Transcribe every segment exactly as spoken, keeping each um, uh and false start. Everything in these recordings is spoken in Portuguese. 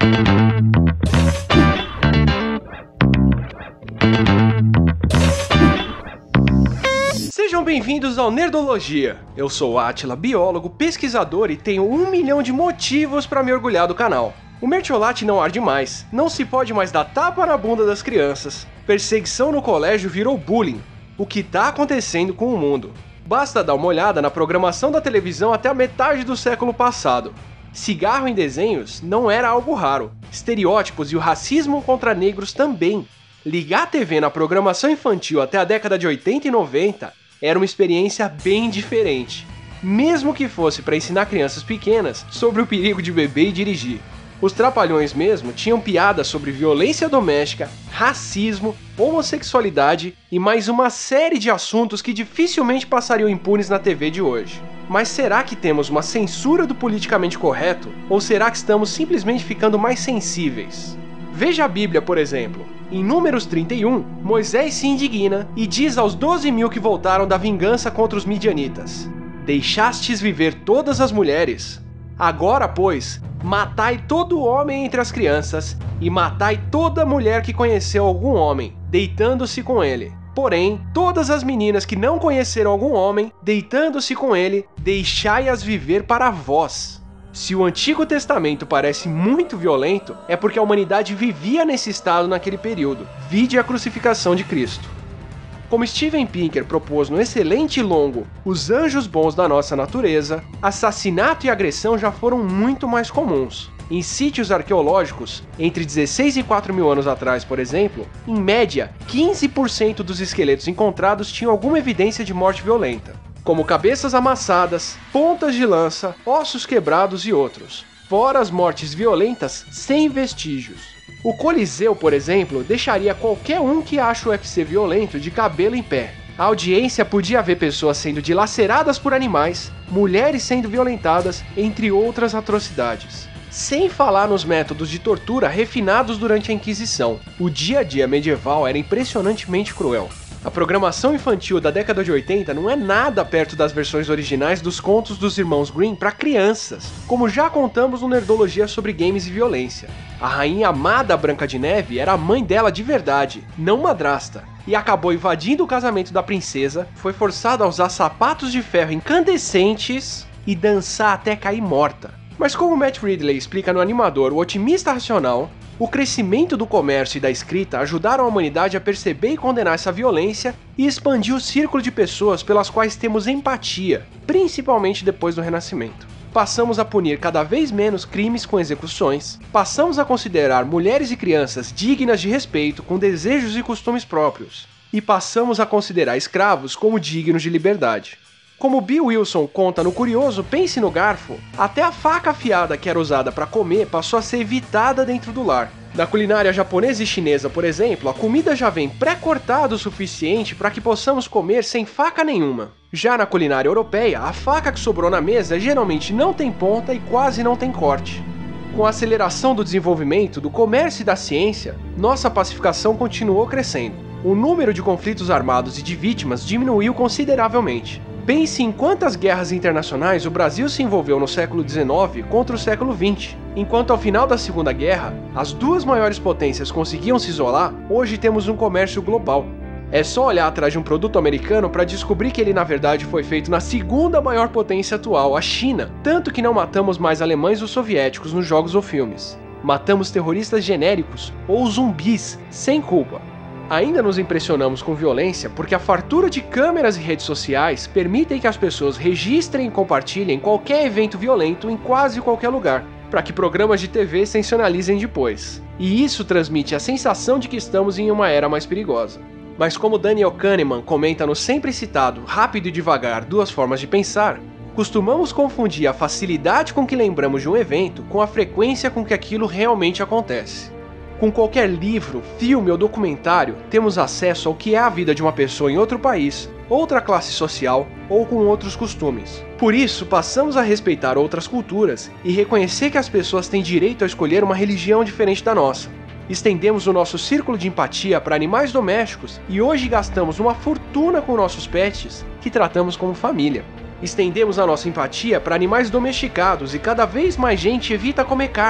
Sejam bem-vindos ao Nerdologia. Eu sou o Átila, biólogo, pesquisador e tenho um milhão de motivos para me orgulhar do canal. O mertiolate não arde mais, não se pode mais dar tapa na bunda das crianças, perseguição no colégio virou bullying. O que tá acontecendo com o mundo? Basta dar uma olhada na programação da televisão até a metade do século passado. Cigarro em desenhos não era algo raro, estereótipos e o racismo contra negros também. Ligar a T V na programação infantil até a década de oitenta e noventa era uma experiência bem diferente, mesmo que fosse para ensinar crianças pequenas sobre o perigo de beber e dirigir. Os Trapalhões mesmo tinham piadas sobre violência doméstica, racismo, homossexualidade e mais uma série de assuntos que dificilmente passariam impunes na T V de hoje. Mas será que temos uma censura do politicamente correto? Ou será que estamos simplesmente ficando mais sensíveis? Veja a Bíblia, por exemplo. Em Números trinta e um, Moisés se indigna e diz aos doze mil que voltaram da vingança contra os midianitas: deixastes viver todas as mulheres. Agora, pois, matai todo homem entre as crianças, e matai toda mulher que conheceu algum homem, deitando-se com ele. Porém, todas as meninas que não conheceram algum homem, deitando-se com ele, deixai-as viver para vós. Se o Antigo Testamento parece muito violento, é porque a humanidade vivia nesse estado naquele período. Vide a crucificação de Cristo. Como Steven Pinker propôs no excelente e longo Os Anjos Bons da Nossa Natureza, assassinato e agressão já foram muito mais comuns. Em sítios arqueológicos, entre dezesseis e quatro mil anos atrás, por exemplo, em média, quinze por cento dos esqueletos encontrados tinham alguma evidência de morte violenta, como cabeças amassadas, pontas de lança, ossos quebrados e outros, fora as mortes violentas sem vestígios. O Coliseu, por exemplo, deixaria qualquer um que acha o U F C violento de cabelo em pé. A audiência podia ver pessoas sendo dilaceradas por animais, mulheres sendo violentadas, entre outras atrocidades. Sem falar nos métodos de tortura refinados durante a Inquisição. O dia a dia medieval era impressionantemente cruel. A programação infantil da década de oitenta não é nada perto das versões originais dos contos dos irmãos Grimm para crianças, como já contamos no Nerdologia sobre games e violência. A rainha amada Branca de Neve era a mãe dela de verdade, não madrasta, e acabou invadindo o casamento da princesa, foi forçada a usar sapatos de ferro incandescentes e dançar até cair morta. Mas como Matt Ridley explica no animador O Otimista Racional, o crescimento do comércio e da escrita ajudaram a humanidade a perceber e condenar essa violência e expandir o círculo de pessoas pelas quais temos empatia, principalmente depois do Renascimento. Passamos a punir cada vez menos crimes com execuções, passamos a considerar mulheres e crianças dignas de respeito com desejos e costumes próprios, e passamos a considerar escravos como dignos de liberdade. Como Bill Wilson conta no curioso Pense no Garfo, até a faca afiada que era usada para comer passou a ser evitada dentro do lar. Na culinária japonesa e chinesa, por exemplo, a comida já vem pré-cortada o suficiente para que possamos comer sem faca nenhuma. Já na culinária europeia, a faca que sobrou na mesa geralmente não tem ponta e quase não tem corte. Com a aceleração do desenvolvimento, do comércio e da ciência, nossa pacificação continuou crescendo. O número de conflitos armados e de vítimas diminuiu consideravelmente. Pense em quantas guerras internacionais o Brasil se envolveu no século dezenove contra o século vinte. Enquanto ao final da Segunda Guerra, as duas maiores potências conseguiam se isolar, hoje temos um comércio global. É só olhar atrás de um produto americano para descobrir que ele na verdade foi feito na segunda maior potência atual, a China, tanto que não matamos mais alemães ou soviéticos nos jogos ou filmes. Matamos terroristas genéricos ou zumbis, sem culpa. Ainda nos impressionamos com violência porque a fartura de câmeras e redes sociais permitem que as pessoas registrem e compartilhem qualquer evento violento em quase qualquer lugar, para que programas de T V sensacionalizem depois. E isso transmite a sensação de que estamos em uma era mais perigosa. Mas como Daniel Kahneman comenta no sempre citado Rápido e Devagar, Duas Formas de Pensar, costumamos confundir a facilidade com que lembramos de um evento com a frequência com que aquilo realmente acontece. Com qualquer livro, filme ou documentário, temos acesso ao que é a vida de uma pessoa em outro país, outra classe social ou com outros costumes. Por isso, passamos a respeitar outras culturas e reconhecer que as pessoas têm direito a escolher uma religião diferente da nossa. Estendemos o nosso círculo de empatia para animais domésticos e hoje gastamos uma fortuna com nossos pets que tratamos como família. Estendemos a nossa empatia para animais domesticados e cada vez mais gente evita comer carne.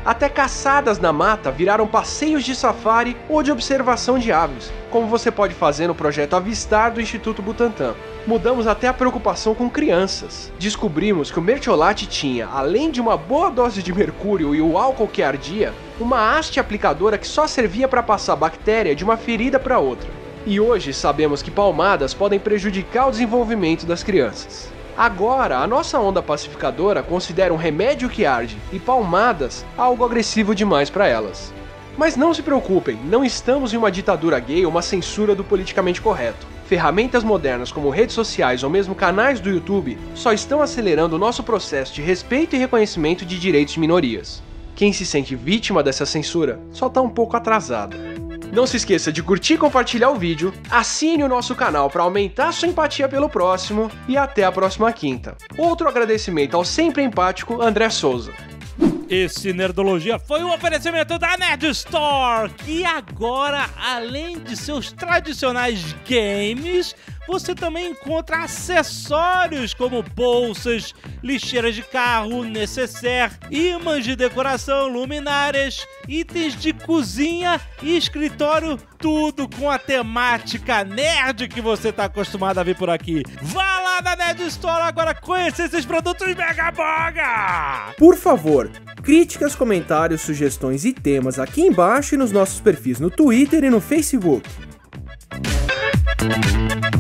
Até caçadas na mata viraram passeios de safari ou de observação de aves, como você pode fazer no projeto Avistar do Instituto Butantan. Mudamos até a preocupação com crianças. Descobrimos que o mertiolate tinha, além de uma boa dose de mercúrio e o álcool que ardia, uma haste aplicadora que só servia para passar bactéria de uma ferida para outra. E hoje sabemos que palmadas podem prejudicar o desenvolvimento das crianças. Agora, a nossa onda pacificadora considera um remédio que arde e palmadas algo agressivo demais para elas. Mas não se preocupem, não estamos em uma ditadura gay ou uma censura do politicamente correto. Ferramentas modernas como redes sociais ou mesmo canais do YouTube só estão acelerando o nosso processo de respeito e reconhecimento de direitos de minorias. Quem se sente vítima dessa censura só está um pouco atrasado. Não se esqueça de curtir e compartilhar o vídeo, assine o nosso canal para aumentar sua empatia pelo próximo e até a próxima quinta. Outro agradecimento ao sempre empático André Souza. Esse Nerdologia foi um oferecimento da Nerd Store, que agora, além de seus tradicionais games, você também encontra acessórios como bolsas, lixeiras de carro, necessaire, ímãs de decoração, luminárias, itens de cozinha e escritório, tudo com a temática nerd que você está acostumado a ver por aqui. Vá lá na Nerd Store agora conhecer esses produtos mega boga! Por favor, críticas, comentários, sugestões e temas aqui embaixo e nos nossos perfis no Twitter e no Facebook.